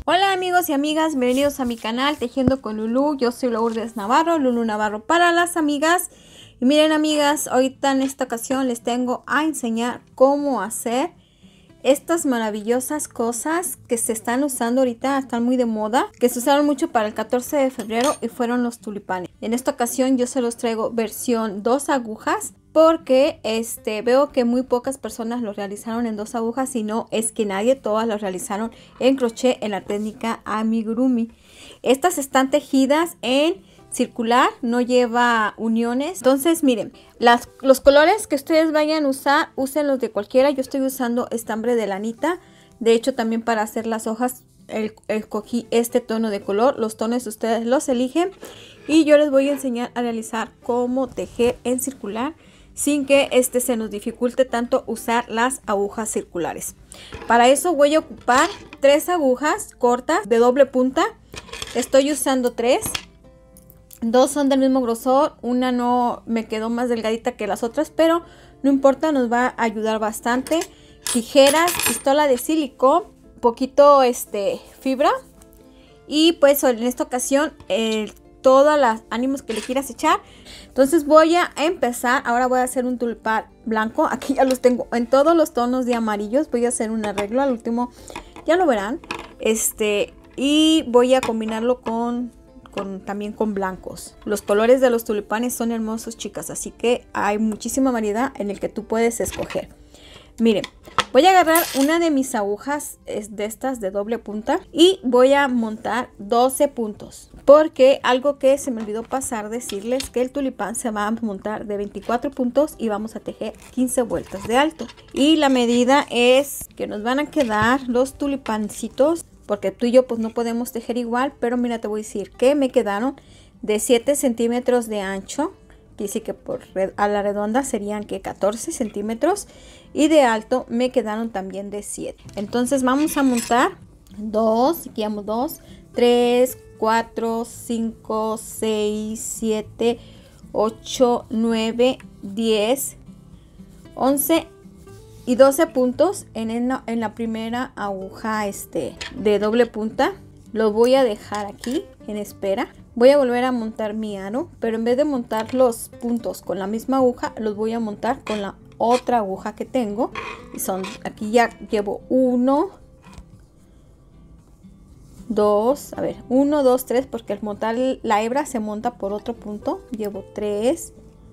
Hola amigos y amigas, bienvenidos a mi canal Tejiendo con Lulu. Yo soy Lourdes Navarro, Lulu Navarro para las amigas. Y miren amigas, ahorita en esta ocasión les tengo a enseñar cómo hacer estas maravillosas cosas que se están usando ahorita, están muy de moda, que se usaron mucho para el 14 de febrero y fueron los tulipanes. En esta ocasión yo se los traigo versión 2 agujas. Porque veo que muy pocas personas lo realizaron en 2 agujas, y no es que nadie, todas lo realizaron en crochet en la técnica amigurumi. Estas están tejidas en circular, no lleva uniones. Entonces miren, los colores que ustedes vayan a usar, úsenlos de cualquiera. Yo estoy usando estambre de lanita. De hecho también para hacer las hojas escogí este tono de color. Los tonos ustedes los eligen. Y yo les voy a enseñar a realizar cómo tejer en circular sin que se nos dificulte tanto usar las agujas circulares. Para eso voy a ocupar 3 agujas cortas de doble punta. Estoy usando 3. 2 son del mismo grosor, una no me quedó más delgadita que las otras, pero no importa, nos va a ayudar bastante. Tijeras, pistola de silicón, poquito fibra, y pues en esta ocasión todas las ánimos que le quieras echar. Entonces voy a empezar. Ahora voy a hacer un tulipán blanco. Aquí ya los tengo en todos los tonos de amarillos. Voy a hacer un arreglo al último, ya lo verán. Y voy a combinarlo también con blancos. Los colores de los tulipanes son hermosos, chicas, así que hay muchísima variedad en el que tú puedes escoger. Miren, voy a agarrar una de mis agujas de estas de doble punta y voy a montar 12 puntos. Porque algo que se me olvidó pasar decirles, que el tulipán se va a montar de 24 puntos y vamos a tejer 15 vueltas de alto. Y la medida es que nos van a quedar los tulipancitos, porque tú y yo pues no podemos tejer igual, pero mira, te voy a decir que me quedaron de 7 centímetros de ancho. Dice que a la redonda serían que 14 centímetros, y de alto me quedaron también de 7. Entonces vamos a montar 2, aquí vamos 2, 3, 4, 5, 6, 7, 8, 9, 10, 11 y 12 puntos en la primera aguja de doble punta. Lo voy a dejar aquí en espera. Voy a volver a montar mi aro, pero en vez de montar los puntos con la misma aguja, los voy a montar con la otra aguja que tengo. Y aquí ya llevo 1, 2, 1, 2, 3, porque al montar la hebra se monta por otro punto. Llevo 3,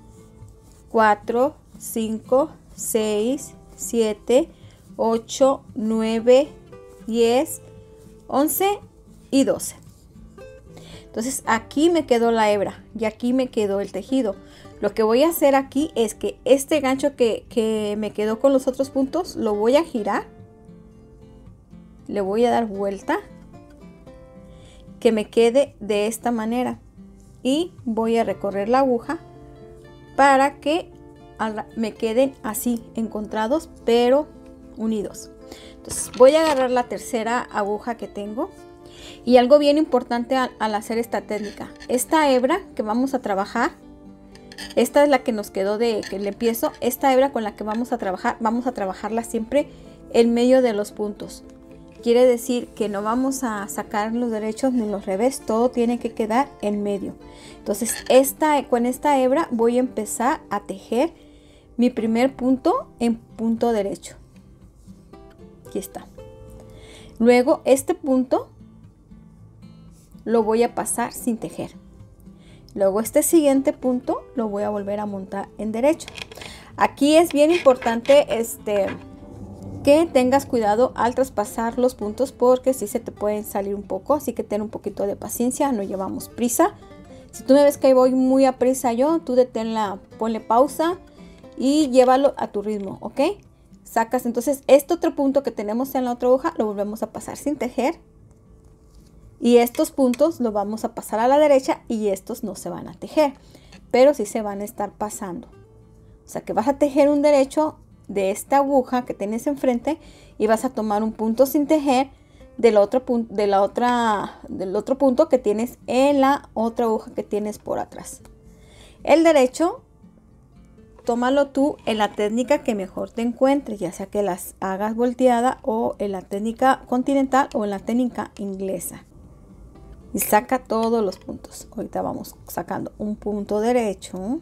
4, 5, 6, 7, 8, 9, 10, 11 y 12. Entonces aquí me quedó la hebra y aquí me quedó el tejido. Lo que voy a hacer aquí es que este gancho que me quedó con los otros puntos lo voy a girar. Le voy a dar vuelta, que me quede de esta manera, y voy a recorrer la aguja para que me queden así encontrados pero unidos. Entonces voy a agarrar la tercera aguja que tengo. Y algo bien importante al hacer esta técnica, esta hebra que vamos a trabajar, esta es la que nos quedó de que le empiezo. Esta hebra con la que vamos a trabajarla siempre en medio de los puntos. Quiere decir que no vamos a sacar los derechos ni los revés, todo tiene que quedar en medio. Entonces con esta hebra voy a empezar a tejer mi primer punto en punto derecho. Aquí está. Luego este punto lo voy a pasar sin tejer. Luego este siguiente punto lo voy a volver a montar en derecho. Aquí es bien importante que tengas cuidado al traspasar los puntos, porque si se te pueden salir un poco, así que ten un poquito de paciencia, no llevamos prisa. Si tú me ves que voy muy a prisa tú ponle pausa y llévalo a tu ritmo, ¿ok? Sacas entonces este otro punto que tenemos en la otra hoja, lo volvemos a pasar sin tejer. Y estos puntos los vamos a pasar a la derecha, y estos no se van a tejer, pero sí se van a estar pasando. O sea que vas a tejer un derecho de esta aguja que tienes enfrente, y vas a tomar un punto sin tejer del otro punto que tienes en la otra aguja que tienes por atrás. El derecho tómalo tú en la técnica que mejor te encuentres, ya sea que las hagas volteada o en la técnica continental o en la técnica inglesa. Y saca todos los puntos. Ahorita vamos sacando un punto derecho.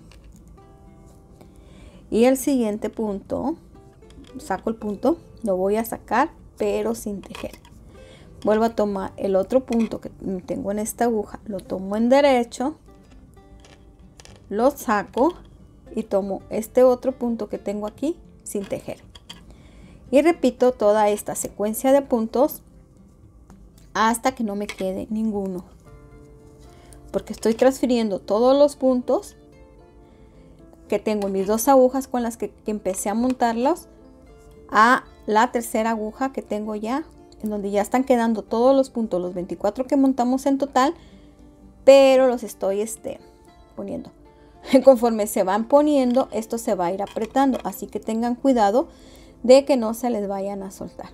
Y el siguiente punto, saco el punto, lo voy a sacar, pero sin tejer. Vuelvo a tomar el otro punto que tengo en esta aguja, lo tomo en derecho, lo saco y tomo este otro punto que tengo aquí sin tejer. Y repito toda esta secuencia de puntos hasta que no me quede ninguno, porque estoy transfiriendo todos los puntos que tengo en mis dos agujas con las que empecé a montarlos a la tercera aguja que tengo ya, en donde ya están quedando todos los puntos, los 24 que montamos en total, pero los estoy poniendo. Conforme se van poniendo, esto se va a ir apretando, así que tengan cuidado de que no se les vayan a soltar.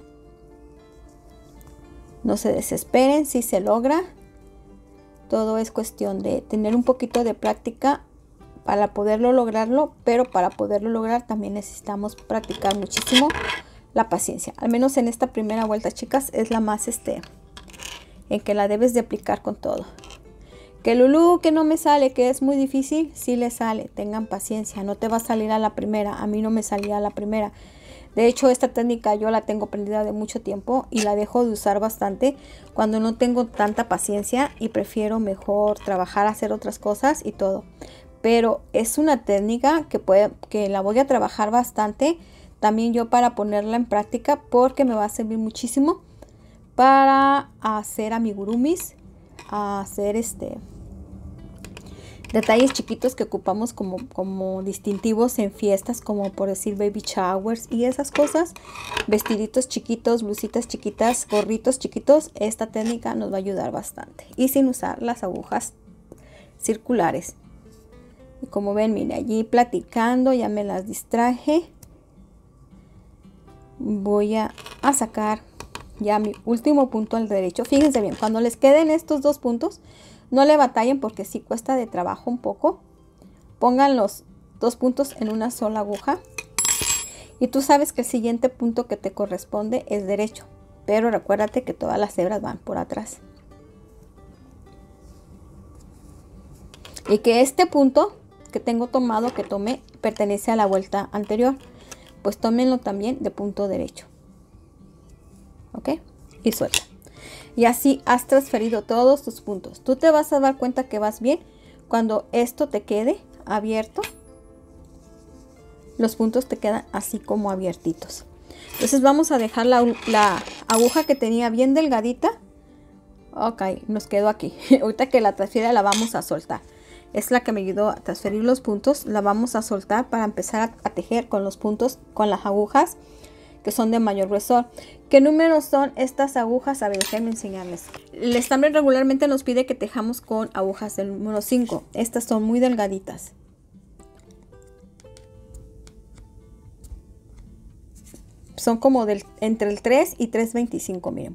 No se desesperen si se logra. Todo es cuestión de tener un poquito de práctica para poderlo lograrlo, pero para poderlo lograr también necesitamos practicar muchísimo la paciencia. Al menos en esta primera vuelta, chicas, es la más en que la debes de aplicar con todo. Que Lulú, que no me sale, que es muy difícil, sí le sale. Tengan paciencia, no te va a salir a la primera. A mí no me salía a la primera. De hecho, esta técnica yo la tengo aprendida de mucho tiempo y la dejo de usar bastante cuando no tengo tanta paciencia y prefiero mejor trabajar, hacer otras cosas y todo. Pero es una técnica que la voy a trabajar bastante también yo para ponerla en práctica, porque me va a servir muchísimo para hacer amigurumis, a hacer detalles chiquitos que ocupamos como distintivos en fiestas, como por decir baby showers y esas cosas, vestiditos chiquitos, blusitas chiquitas, gorritos chiquitos. Esta técnica nos va a ayudar bastante y sin usar las agujas circulares. Y como ven, mire, allí platicando ya me las distraje. Voy a sacar ya mi último punto al derecho. Fíjense bien, cuando les queden estos dos puntos, no le batallen porque sí cuesta de trabajo un poco. Pongan los dos puntos en una sola aguja. Y tú sabes que el siguiente punto que te corresponde es derecho. Pero recuérdate que todas las hebras van por atrás. Y que este punto que tengo tomado, que tomé, pertenece a la vuelta anterior. Pues tómenlo también de punto derecho. ¿Ok? Y suelta. Y así has transferido todos tus puntos. Tú te vas a dar cuenta que vas bien cuando esto te quede abierto. Los puntos te quedan así como abiertitos. Entonces vamos a dejar la aguja que tenía bien delgadita. Ok, nos quedó aquí. Ahorita que la transfiera la vamos a soltar. Es la que me ayudó a transferir los puntos. La vamos a soltar para empezar a tejer con los puntos, con las agujas que son de mayor gruesor. ¿Qué números son estas agujas? A ver, déjenme enseñarles. El estambre regularmente nos pide que tejamos con agujas del número 5. Estas son muy delgaditas. Son como entre el 3 y 3.25, miren.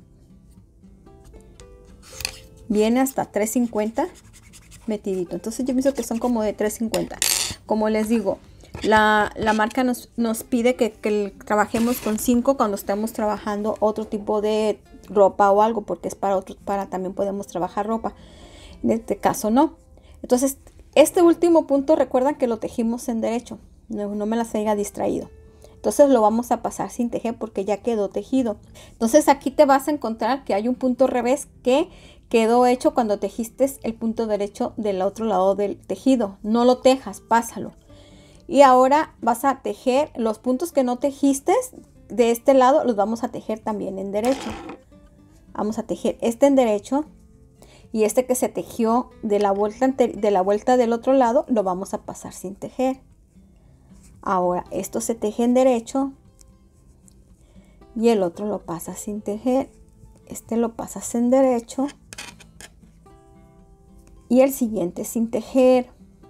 Viene hasta 3.50 metidito. Entonces yo pienso que son como de 3.50. Como les digo, la marca nos pide que trabajemos con 5 cuando estemos trabajando otro tipo de ropa o algo, porque es para también podemos trabajar ropa. En este caso no. Entonces este último punto, recuerdan que lo tejimos en derecho. No me las haya distraído. Entonces lo vamos a pasar sin tejer porque ya quedó tejido. Entonces aquí te vas a encontrar que hay un punto revés que quedó hecho cuando tejiste el punto derecho del otro lado del tejido. No lo tejas, pásalo. Y ahora vas a tejer los puntos que no tejiste de este lado, los vamos a tejer también en derecho. Vamos a tejer este en derecho y este que se tejió de la vuelta del otro lado lo vamos a pasar sin tejer. Ahora esto se teje en derecho y el otro lo pasas sin tejer. Este lo pasas en derecho y el siguiente sin tejer,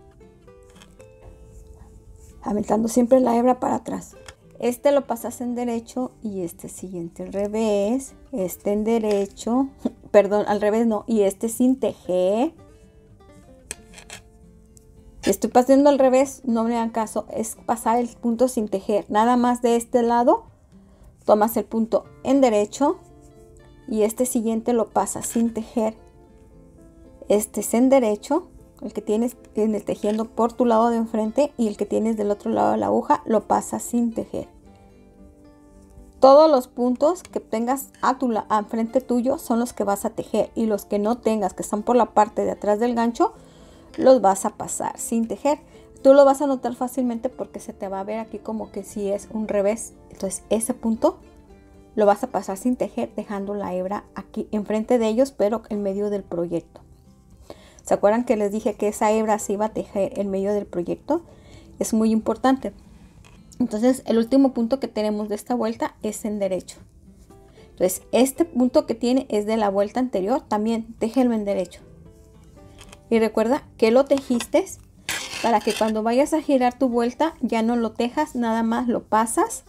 aventando siempre la hebra para atrás. Este lo pasas en derecho y este siguiente al revés, este en derecho, perdón, al revés no, y este sin tejer. Estoy pasando al revés, no me hagan caso, es pasar el punto sin tejer. Nada más de este lado, tomas el punto en derecho y este siguiente lo pasas sin tejer. Este es en derecho, el que tienes tejiendo por tu lado de enfrente, y el que tienes del otro lado de la aguja lo pasas sin tejer. Todos los puntos que tengas a frente tuyo son los que vas a tejer, y los que no tengas, que están por la parte de atrás del gancho, los vas a pasar sin tejer. Tú lo vas a notar fácilmente porque se te va a ver aquí como que si es un revés. Entonces ese punto lo vas a pasar sin tejer, dejando la hebra aquí enfrente de ellos, pero en medio del proyecto. ¿Se acuerdan que les dije que esa hebra se iba a tejer en medio del proyecto? Es muy importante. Entonces el último punto que tenemos de esta vuelta es en derecho. Entonces este punto que tiene es de la vuelta anterior, también téjelo en derecho. Y recuerda que lo tejiste para que cuando vayas a girar tu vuelta ya no lo tejas, nada más lo pasas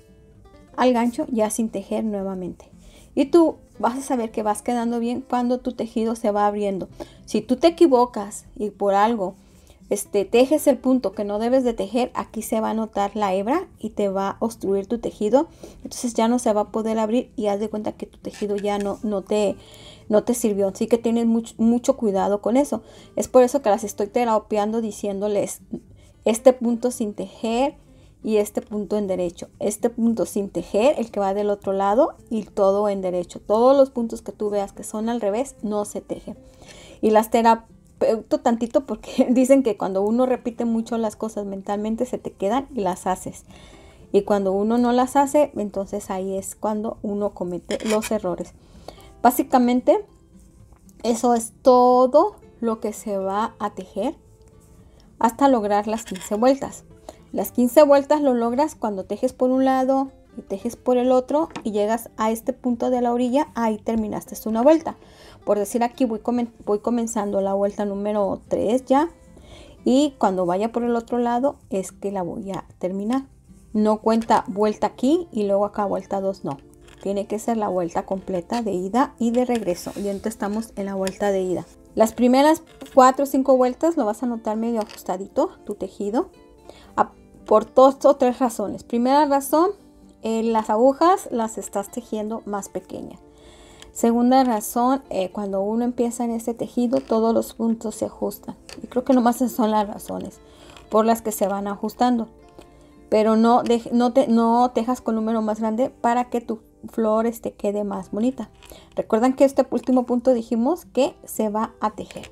al gancho ya sin tejer nuevamente. Y tú vas a saber que vas quedando bien cuando tu tejido se va abriendo. Si tú te equivocas y por algo tejes el punto que no debes de tejer, aquí se va a notar la hebra y te va a obstruir tu tejido. Entonces ya no se va a poder abrir y haz de cuenta que tu tejido ya no te sirvió. Así que tienes mucho cuidado con eso. Es por eso que las estoy terapeando diciéndoles este punto sin tejer y este punto en derecho. Este punto sin tejer, el que va del otro lado, y todo en derecho. Todos los puntos que tú veas que son al revés no se tejen. Y las terapeuto tantito porque dicen que cuando uno repite mucho las cosas mentalmente se te quedan y las haces. Y cuando uno no las hace, entonces ahí es cuando uno comete los errores. Básicamente eso es todo lo que se va a tejer hasta lograr las 15 vueltas. Las 15 vueltas lo logras cuando tejes por un lado y tejes por el otro y llegas a este punto de la orilla. Ahí terminaste una vuelta. Por decir, aquí voy comenzando la vuelta número 3 ya, y cuando vaya por el otro lado es que la voy a terminar. No cuenta vuelta aquí y luego acá vuelta 2, no. Tiene que ser la vuelta completa de ida y de regreso. Y entonces estamos en la vuelta de ida. Las primeras 4 o 5 vueltas lo vas a notar medio ajustadito tu tejido. Por 2 o 3 razones. Primera razón, las agujas las estás tejiendo más pequeñas. Segunda razón, cuando uno empieza en este tejido, todos los puntos se ajustan. Y creo que nomás esas son las razones por las que se van ajustando. Pero no tejas con número más grande para que tu flor quede más bonita. Recuerdan que este último punto dijimos que se va a tejer.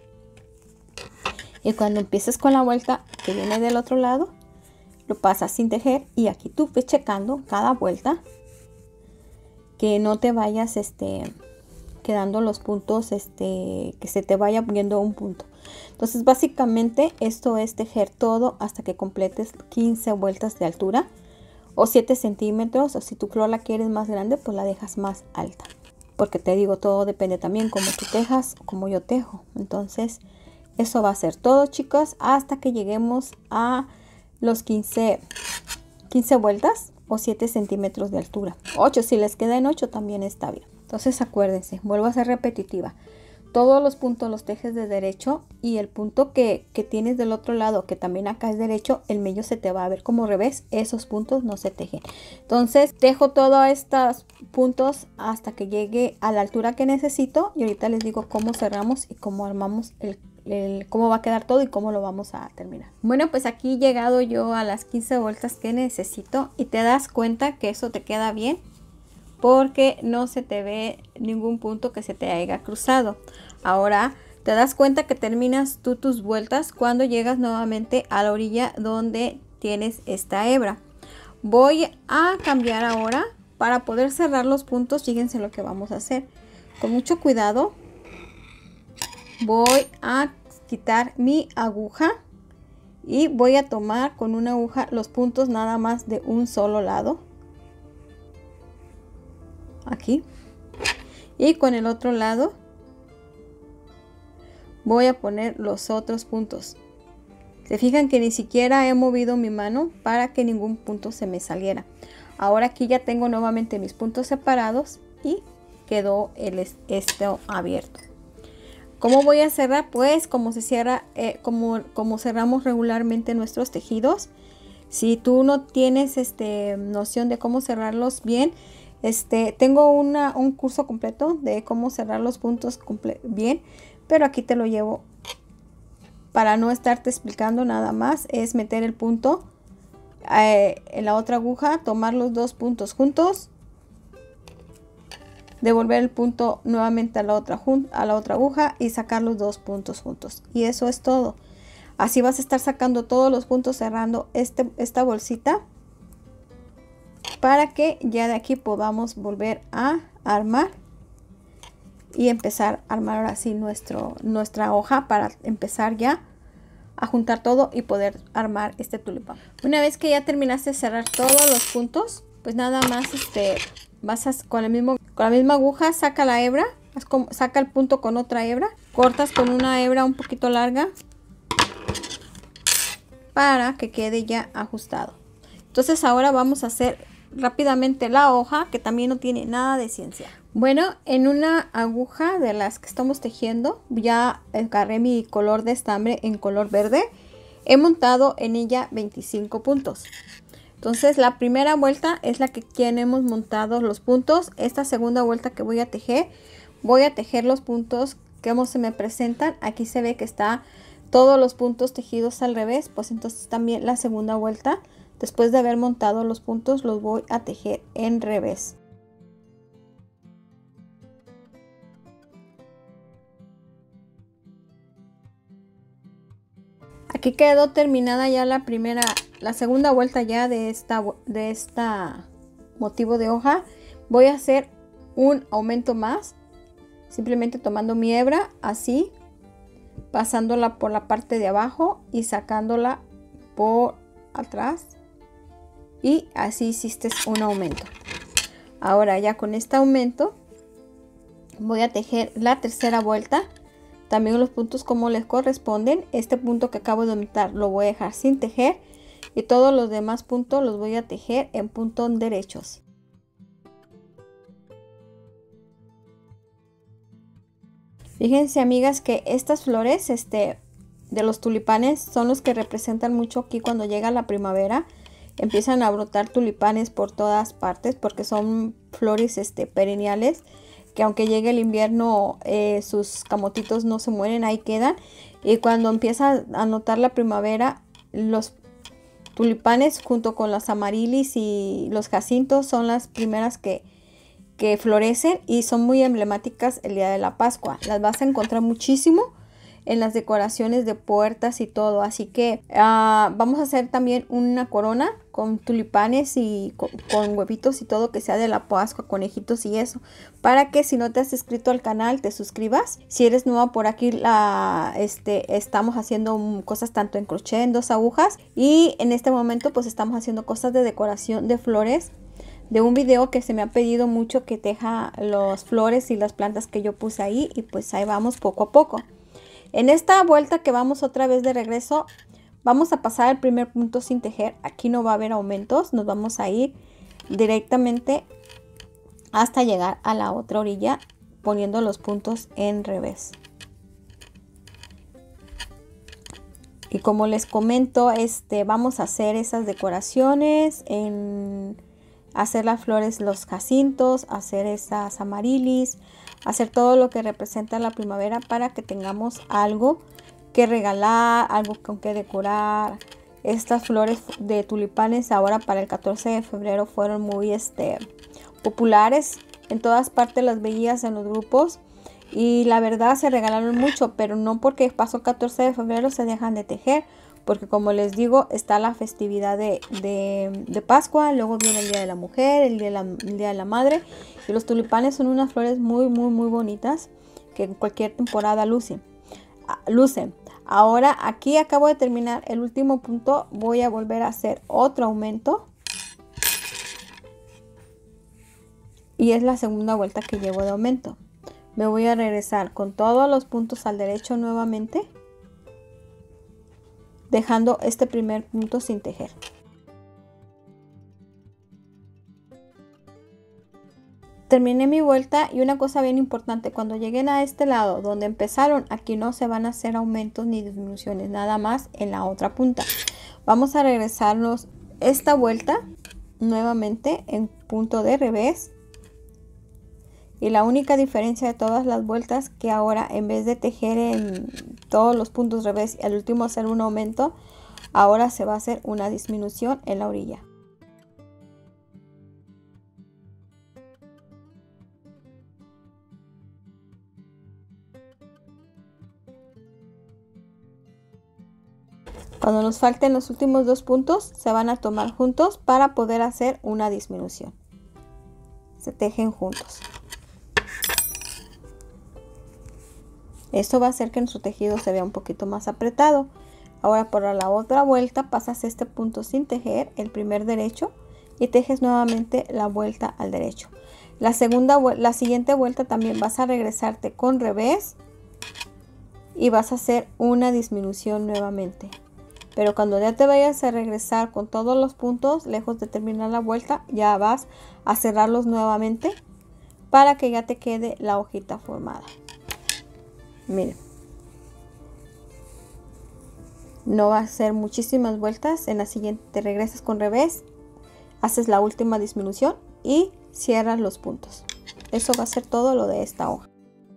Y cuando empieces con la vuelta que viene del otro lado, lo pasas sin tejer, y aquí tú ves checando cada vuelta que no te vayas quedando los puntos, que se te vaya viendo un punto. Entonces básicamente esto es tejer todo hasta que completes 15 vueltas de altura o 7 centímetros, o si tu flor la quieres más grande pues la dejas más alta, porque te digo, todo depende también cómo tú tejas o cómo yo tejo. Entonces eso va a ser todo, chicos, hasta que lleguemos a los 15 vueltas o 7 centímetros de altura. 8, si les queda en 8 también está bien. Entonces acuérdense, vuelvo a ser repetitiva. Todos los puntos los tejes de derecho, y el punto que tienes del otro lado, que también acá es derecho, el medio se te va a ver como revés. Esos puntos no se tejen. Entonces tejo todos estos puntos hasta que llegue a la altura que necesito, y ahorita les digo cómo cerramos y cómo armamos cómo va a quedar todo y cómo lo vamos a terminar. Bueno, pues aquí he llegado yo a las 15 vueltas que necesito, y te das cuenta que eso te queda bien porque no se te ve ningún punto que se te haya cruzado. Ahora te das cuenta que terminas tú tus vueltas cuando llegas nuevamente a la orilla donde tienes esta hebra. Voy a cambiar ahora para poder cerrar los puntos. Fíjense lo que vamos a hacer. Con mucho cuidado voy a quitar mi aguja y voy a tomar con una aguja los puntos nada más de un solo lado, aquí, y con el otro lado voy a poner los otros puntos. Se fijan que ni siquiera he movido mi mano para que ningún punto se me saliera. Ahora aquí ya tengo nuevamente mis puntos separados y quedó esto abierto. ¿Cómo voy a cerrar? Pues como se cierra, como cerramos regularmente nuestros tejidos. Si tú no tienes noción de cómo cerrarlos bien, tengo un curso completo de cómo cerrar los puntos bien, pero aquí te lo llevo para no estarte explicando nada más. Es meter el punto en la otra aguja, tomar los dos puntos juntos, devolver el punto nuevamente a la otra aguja y sacar los dos puntos juntos, y eso es todo. Así vas a estar sacando todos los puntos, cerrando esta bolsita, para que ya de aquí podamos volver a armar y empezar a armar ahora sí nuestra hoja, para empezar ya a juntar todo y poder armar este tulipán. Una vez que ya terminaste de cerrar todos los puntos, pues nada más vas a, con la misma aguja, saca la hebra, saca el punto con otra hebra, cortas con una hebra un poquito larga para que quede ya ajustado. Entonces ahora vamos a hacer rápidamente la hoja, que también no tiene nada de ciencia. Bueno, en una aguja de las que estamos tejiendo, ya agarré mi color de estambre en color verde. He montado en ella 25 puntos. Entonces la primera vuelta es la que hemos montado los puntos. Esta segunda vuelta que voy a tejer los puntos que se me presentan. Aquí se ve que está todos los puntos tejidos al revés, pues entonces también la segunda vuelta, después de haber montado los puntos, los voy a tejer en revés. Aquí quedó terminada ya la segunda vuelta ya de esta motivo de hoja. Voy a hacer un aumento más, simplemente tomando mi hebra así, pasándola por la parte de abajo y sacándola por atrás, y así hiciste un aumento. Ahora ya con este aumento voy a tejer la tercera vuelta, también los puntos como les corresponden. Este punto que acabo de aumentar lo voy a dejar sin tejer, y todos los demás puntos los voy a tejer en puntos derechos. Fíjense, amigas, que estas flores de los tulipanes son los que representan mucho aquí cuando llega la primavera. Empiezan a brotar tulipanes por todas partes, porque son flores perenniales, que aunque llegue el invierno, sus camotitos no se mueren, ahí quedan. Y cuando empieza a notar la primavera, los tulipanes junto con las amarilis y los jacintos son las primeras que florecen, y son muy emblemáticas el día de la Pascua. Las vas a encontrar muchísimo en las decoraciones de puertas y todo. Así que vamos a hacer también una corona con tulipanes y con huevitos y todo, que sea de la Pascua, conejitos y eso, para que si no te has suscrito al canal te suscribas. Si eres nueva por aquí, estamos haciendo cosas tanto en crochet en 2 agujas, y en este momento pues estamos haciendo cosas de decoración de flores, de un video que se me ha pedido mucho que teja las flores y las plantas que yo puse ahí, y pues ahí vamos poco a poco. En esta vuelta que vamos otra vez de regreso, vamos a pasar el primer punto sin tejer. Aquí no va a haber aumentos, nos vamos a ir directamente hasta llegar a la otra orilla, poniendo los puntos en revés. Y como les comento, vamos a hacer esas decoraciones, hacer las flores, los jacintos, hacer esas amarilis, hacer todo lo que representa la primavera, para que tengamos algo que regalar, algo con que decorar. Estas flores de tulipanes ahora para el 14 de febrero fueron muy populares. En todas partes las veías en los grupos, y la verdad se regalaron mucho, pero no porque pasó el 14 de febrero se dejan de tejer, porque como les digo, está la festividad de Pascua, luego viene el Día de la Mujer, el Día de la Madre, y los tulipanes son unas flores muy bonitas que en cualquier temporada lucen. Ahora aquí acabo de terminar el último punto, voy a volver a hacer otro aumento, y es la segunda vuelta que llevo de aumento. Me voy a regresar con todos los puntos al derecho nuevamente, dejando este primer punto sin tejer. Terminé mi vuelta y una cosa bien importante, cuando lleguen a este lado donde empezaron, aquí no se van a hacer aumentos ni disminuciones, nada más en la otra punta. Vamos a regresarnos esta vuelta nuevamente en punto de revés. Y la única diferencia de todas las vueltas, que ahora en vez de tejer en todos los puntos revés y al último hacer un aumento, ahora se va a hacer una disminución en la orilla. Cuando nos falten los últimos dos puntos, se van a tomar juntos para poder hacer una disminución. Se tejen juntos. Esto va a hacer que nuestro tejido se vea un poquito más apretado. Ahora por la otra vuelta pasas este punto sin tejer, el primer derecho, y tejes nuevamente la vuelta al derecho. La siguiente vuelta también vas a regresarte con revés y vas a hacer una disminución nuevamente. Pero cuando ya te vayas a regresar con todos los puntos, lejos de terminar la vuelta, ya vas a cerrarlos nuevamente para que ya te quede la hojita formada. Miren, no va a ser muchísimas vueltas. En la siguiente te regresas con revés, haces la última disminución y cierras los puntos. Eso va a ser todo lo de esta hoja.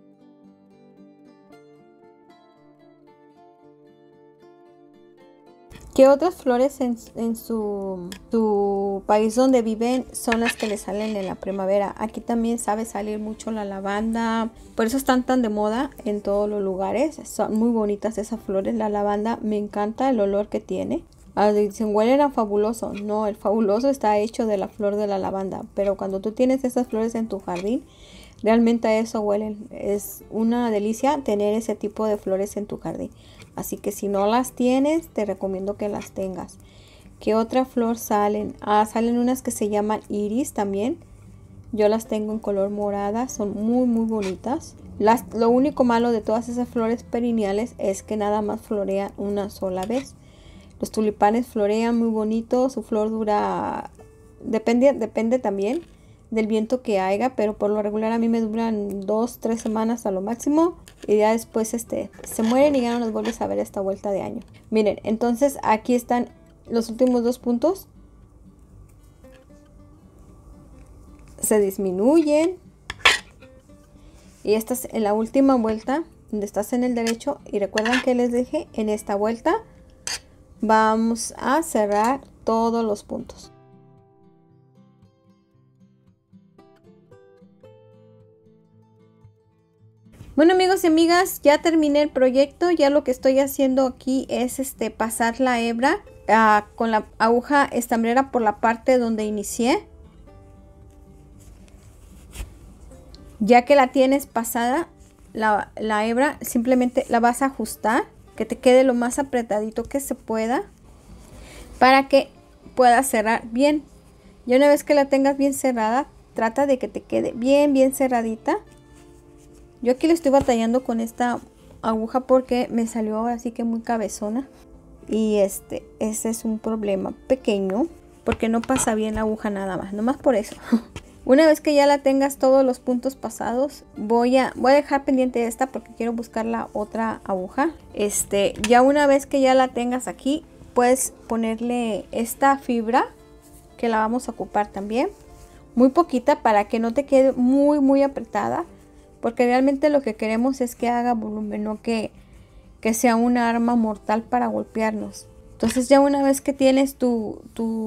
¿Qué otras flores en su país donde viven son las que le salen en la primavera? Aquí también sabe salir mucho la lavanda, por eso están tan de moda en todos los lugares. Son muy bonitas esas flores, la lavanda, me encanta el olor que tiene. Dicen, huelen a fabuloso. No, el fabuloso está hecho de la flor de la lavanda, pero cuando tú tienes esas flores en tu jardín, realmente a eso huelen. Es una delicia tener ese tipo de flores en tu jardín. Así que si no las tienes, te recomiendo que las tengas. ¿Qué otra flor salen? Salen unas que se llaman iris también. Yo las tengo en color morada. Son muy muy bonitas. Lo único malo de todas esas flores perenniales es que nada más florean una sola vez. Los tulipanes florean muy bonito. Su flor dura... Depende también del viento que haya, pero por lo regular a mí me duran 2-3 semanas a lo máximo, y ya después se mueren y ya no los vuelves a ver esta vuelta de año. Miren, entonces aquí están los últimos dos puntos, se disminuyen y esta es en la última vuelta donde estás en el derecho, y recuerdan que les dije, en esta vuelta vamos a cerrar todos los puntos. Bueno, amigos y amigas, ya terminé el proyecto. Ya lo que estoy haciendo aquí es pasar la hebra con la aguja estambrera por la parte donde inicié. Ya que la tienes pasada, la hebra, simplemente la vas a ajustar, que te quede lo más apretadito que se pueda, para que puedas cerrar bien. Y una vez que la tengas bien cerrada, trata de que te quede bien cerradita. Yo aquí le estoy batallando con esta aguja porque me salió así que muy cabezona. Y ese es un problema pequeño, porque no pasa bien la aguja nada más, nomás por eso. Una vez que ya la tengas todos los puntos pasados, voy a dejar pendiente esta porque quiero buscar la otra aguja. Ya una vez que ya la tengas aquí, puedes ponerle esta fibra que la vamos a ocupar también. Muy poquita para que no te quede muy apretada. Porque realmente lo que queremos es que haga volumen, no que sea una arma mortal para golpearnos. Entonces ya una vez que tienes tu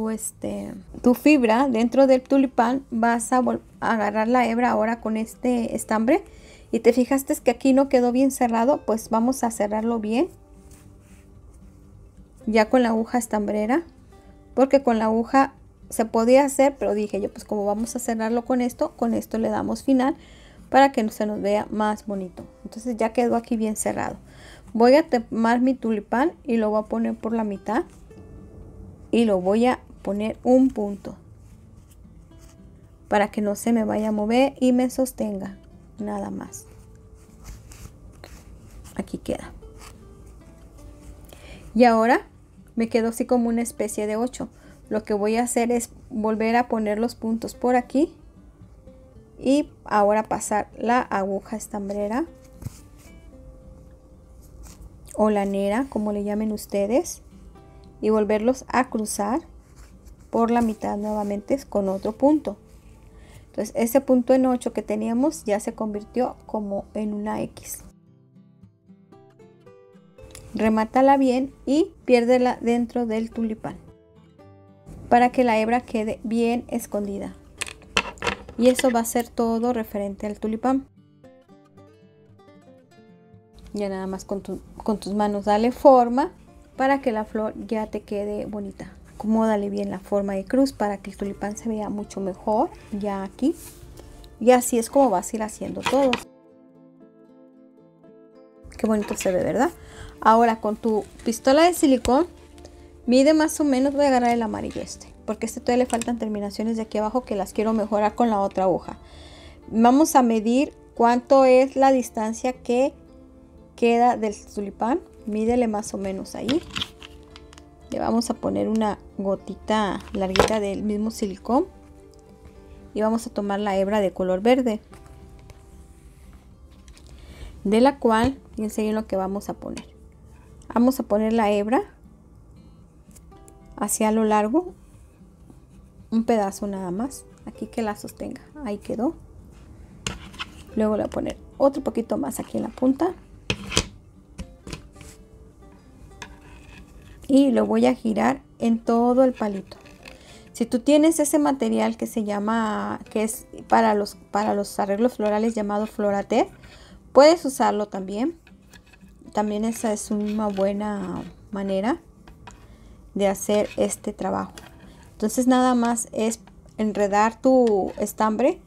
fibra dentro del tulipán, vas a agarrar la hebra ahora con este estambre. Y te fijaste que aquí no quedó bien cerrado, pues vamos a cerrarlo bien. Ya con la aguja estambrera. Porque con la aguja se podía hacer, pero dije yo, pues como vamos a cerrarlo con esto le damos final, para que se nos vea más bonito. Entonces ya quedó aquí bien cerrado. Voy a tomar mi tulipán y lo voy a poner por la mitad y lo voy a poner un punto para que no se me vaya a mover y me sostenga, nada más. Aquí queda. Y ahora me quedó así como una especie de 8. Lo que voy a hacer es volver a poner los puntos por aquí Y ahora pasar la aguja estambrera o lanera, como le llamen ustedes, y volverlos a cruzar por la mitad nuevamente con otro punto. Entonces ese punto en 8 que teníamos ya se convirtió como en una X. Remátala bien y piérdela dentro del tulipán para que la hebra quede bien escondida. Y eso va a ser todo referente al tulipán. Ya nada más con tus manos dale forma para que la flor ya te quede bonita. Acomódale bien la forma de cruz para que el tulipán se vea mucho mejor ya aquí. Y así es como vas a ir haciendo todo. Qué bonito se ve, ¿verdad? Ahora con tu pistola de silicón, mide más o menos, voy a agarrar el amarillo porque todavía le faltan terminaciones de aquí abajo que las quiero mejorar con la otra hoja. Vamos a medir cuánto es la distancia que queda del tulipán. Mídele más o menos ahí. Le vamos a poner una gotita larguita del mismo silicón y vamos a tomar la hebra de color verde, de la cual, fíjense bien lo que vamos a poner. Vamos a poner la hebra hacia lo largo, un pedazo nada más, aquí que la sostenga, ahí quedó. Luego le voy a poner otro poquito más aquí en la punta y lo voy a girar en todo el palito. Si tú tienes ese material que se llama, que es para los arreglos florales llamado Florater, puedes usarlo también. También esa es una buena manera de hacer este trabajo. Entonces nada más es enredar tu estambre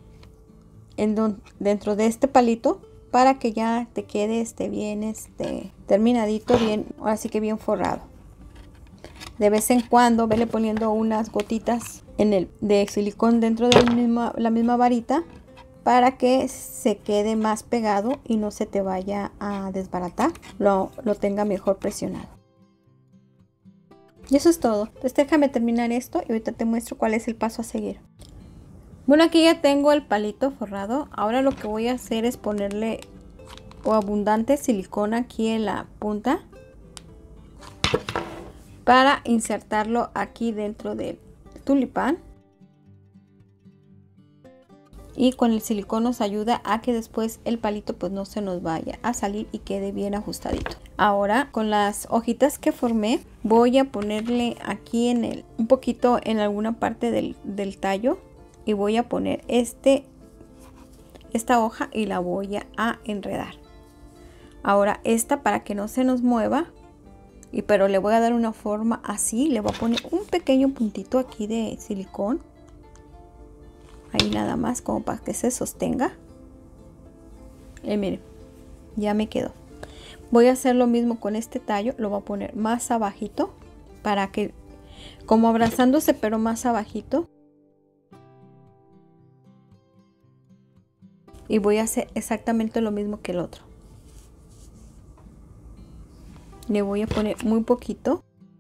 dentro de este palito para que ya te quede bien terminadito, bien, ahora sí que bien forrado. De vez en cuando vele poniendo unas gotitas de silicón dentro de la misma varita para que se quede más pegado y no se te vaya a desbaratar, lo tenga mejor presionado. Y eso es todo. Entonces déjame terminar esto y ahorita te muestro cuál es el paso a seguir. Bueno, aquí ya tengo el palito forrado. Ahora lo que voy a hacer es ponerle abundante silicona aquí en la punta para insertarlo aquí dentro del tulipán. Y con el silicón nos ayuda a que después el palito pues no se nos vaya a salir y quede bien ajustadito. Ahora con las hojitas que formé voy a ponerle aquí un poquito en alguna parte del tallo y voy a poner esta hoja y la voy a enredar. Ahora esta, para que no se nos mueva, pero le voy a dar una forma así, le voy a poner un pequeño puntito aquí de silicón. Ahí nada más como para que se sostenga. Miren, ya me quedó. Voy a hacer lo mismo con este tallo. Lo voy a poner más abajito para que, como abrazándose, pero más abajito. Y voy a hacer exactamente lo mismo que el otro. Le voy a poner muy poquito.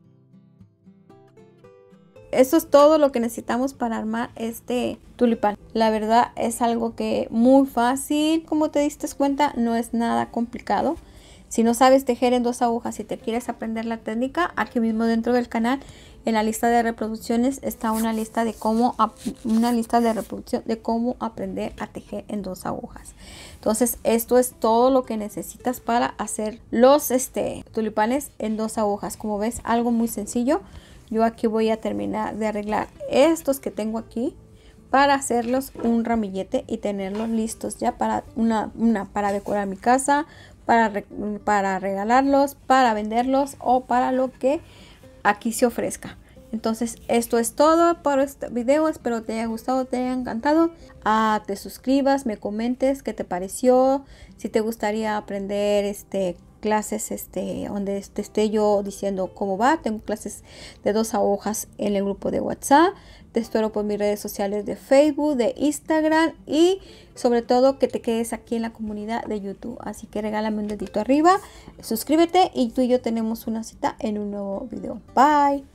Eso es todo lo que necesitamos para armar este tulipán. La verdad es algo que muy fácil. Como te diste cuenta, no es nada complicado. Si no sabes tejer en 2 agujas y te quieres aprender la técnica, aquí mismo dentro del canal, en la lista de reproducciones, está una lista de reproducción de cómo aprender a tejer en 2 agujas. Entonces esto es todo lo que necesitas para hacer los tulipanes en 2 agujas. Como ves, algo muy sencillo. Yo aquí voy a terminar de arreglar estos que tengo aquí para hacerlos un ramillete y tenerlos listos ya para para decorar mi casa, para regalarlos, para venderlos o para lo que aquí se ofrezca. Entonces esto es todo por este video. Espero te haya gustado, te haya encantado. Te suscribas, me comentes qué te pareció, si te gustaría aprender clases donde esté yo diciendo cómo va. Tengo clases de 2 agujas en el grupo de WhatsApp. Te espero por mis redes sociales de Facebook, de Instagram y sobre todo que te quedes aquí en la comunidad de YouTube. Así que regálame un dedito arriba, suscríbete y tú y yo tenemos una cita en un nuevo video. Bye.